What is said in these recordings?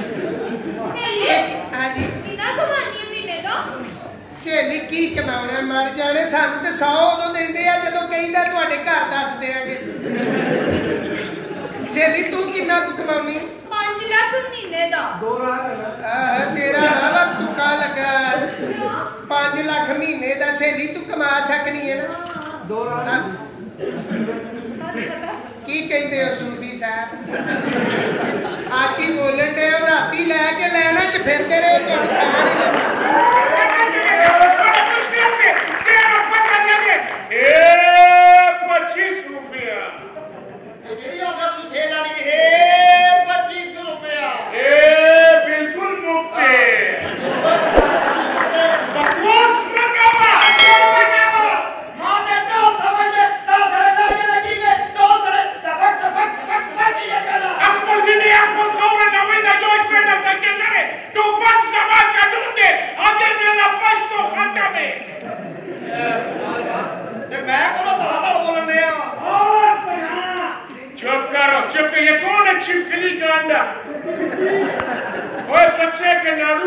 सहेली की कमाना मर जाने सानू तो 100 उदों देंदे आ जदों कहिंदा तुहाडे घर दस देंगे। सहेली तू किन्ना कमानी? 5 लाख महीने दा। 2 लाख तेरा बाबा तुका लगा 5 लाख महीने दा सहेली तू कमा सकनी है ना? 2 लाख की कहते हो सूफी साहब? आज ही बोलन दे राती लैके लैना च फिरते रहे बिल्कुल मुफ्त चुप ये कौन है छिपकली का अंडा? ओए बच्चे के नाड़ू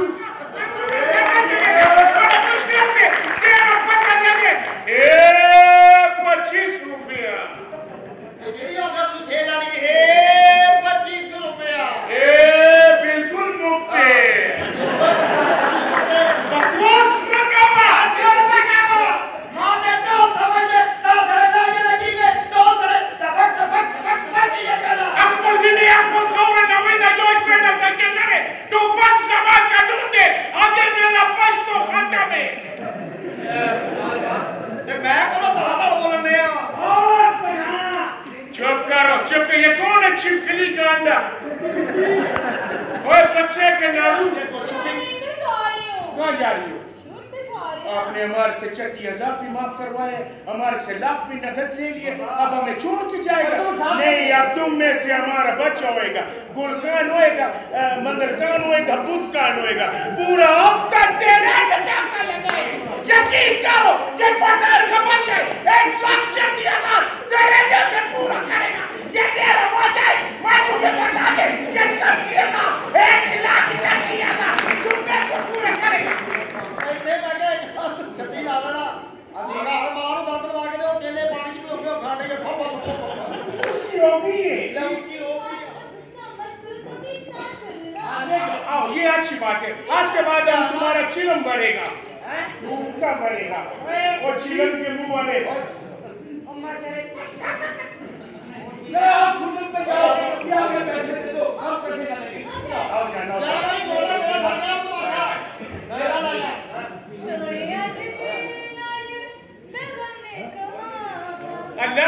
बिल्कुल मुफ्त चुप ये कौन है छिपकली का अंडा? ओए बच्चे के नाड़ू कहाँ जा रही हो? आपने हमारे से 36,000 भी माफ करवाए, हमारे से लाख भी नगद ले लिए, अब हमें छोड़ के जाएगा? नहीं, अब तुम में से हमारा बच्चा होएगा, गुलकान होएगा, मंगलकान होएगा, बुधकान होएगा, पूरा हफ्ता तेरे पे पैसा लगाएगा। यकीन करो ये पठान का बच्चा 1,36,000 तेरे जैसे पूरा करेगा। ये तेरा वादा है, मैं तुम्हें बता दे, ये 36,000 1,36,000 तुम में से पूरा करेगा। आओ ये अच्छी बात है, आज के बाद हम तुम्हारा चिलम बढ़ेगा, भूखा बढ़ेगा और चिलम के मुंह वाले पैसे दे दो, आप कैसे जाएंगे? आओ जाना अल्लाह